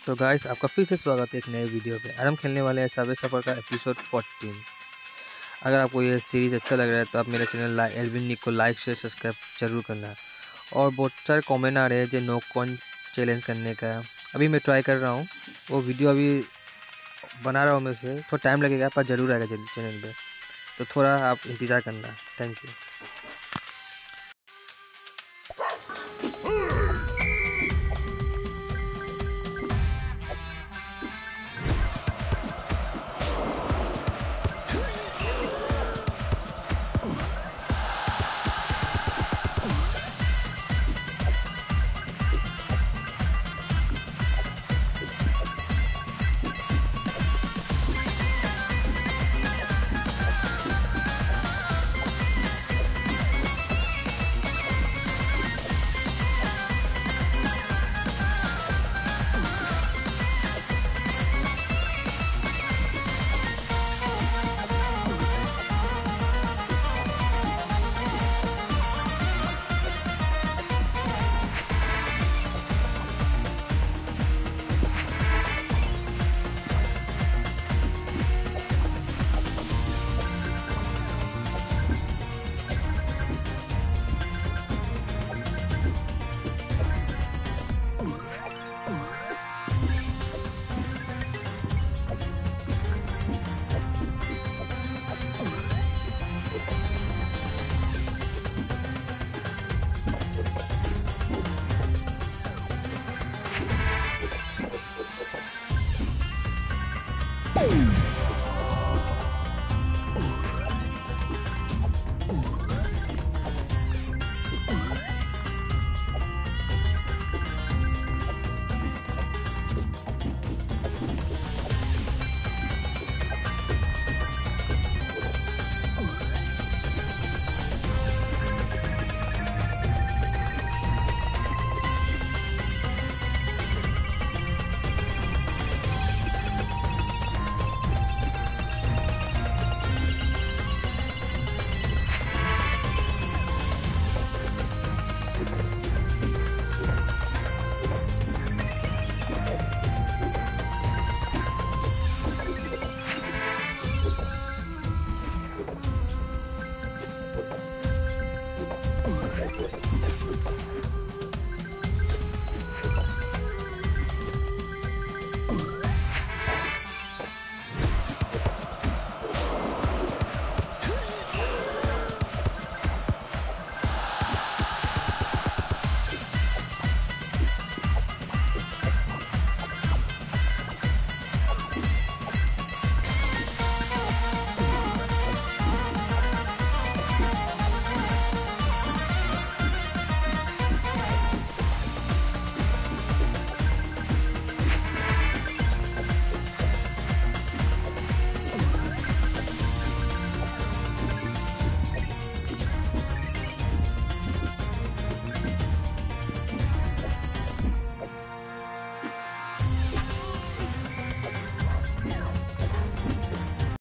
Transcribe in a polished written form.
तो गाइस, आपका फिर से स्वागत है एक नए वीडियो पे। आज हम खेलने वाले हैं सबवे सफ़र का एपिसोड 14। अगर आपको ये सीरीज़ अच्छा लग रहा है तो आप मेरे चैनल एल्विन निक को लाइक शेयर सब्सक्राइब जरूर करना। और बहुत सारे कमेंट आ रहे हैं जो नो कॉइन चैलेंज करने का। अभी मैं ट्राई कर रहा हूँ, वो वीडियो अभी बना रहा हूँ मैं, उसे थोड़ा टाइम लगेगा पर ज़रूर आएगा चैनल पर, तो थोड़ा आप इंतज़ार करना। Thank you.